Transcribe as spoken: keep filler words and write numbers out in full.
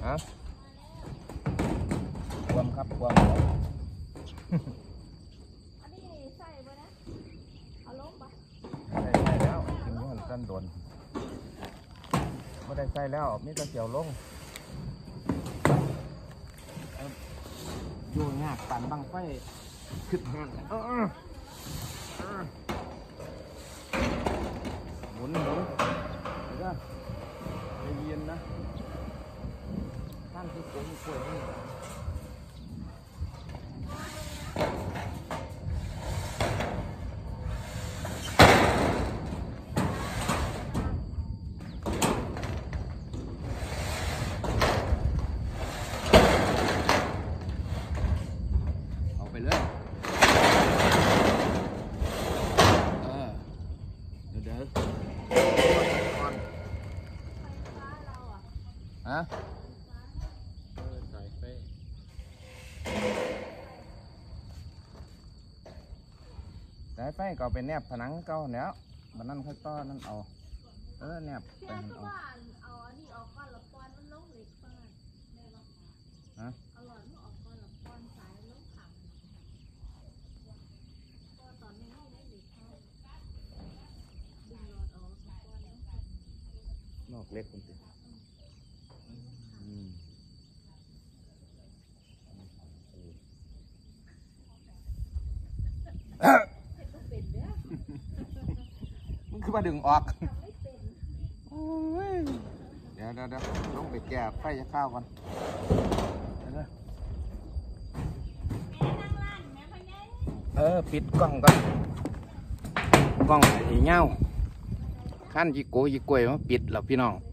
ะรวมครับรวมอันนี้ใส่ไปนะเอาลงปะใส่ใส่แล้วกินมันสั้นโดนไม่ได้ใส่แล้วมีแต่เกี่ยวลงอยู่ยากปั่นบังไฟขึ้นงานหมุนหมุนเดี๋ยวใจเย็นนะท่านคือผมป่วยนี่เอาไปเลยเออเดี๋ยวเดี๋ยวก่อนฮะสายไฟสายไฟก็เป็นแนบผนังเก่าแล้วมันนั่นค่อยต้อนั่นเอาเออแนบไปหันเอาเอาอันนี้ออกก่อนละปอนมันลงเหล็กป้านได้ปะฮะเอาหลอดมันออกก่อนละปอนสายลงขังก็ตอนนี้ไม่ได้เหล็กเข้าดึงหลอดออกปอนแล้วนอกเล็กคุณสิมันคือมาดึงออกเดี๋ยวเดี๋ยวเดี๋ยวต้องไปแก้ไฟจะข้าวก่อนเออปิดกล้องก่อนกล้องไอ้เงาขั้นยีโกยีกล้วยมาปิดแล้วพี่น้อง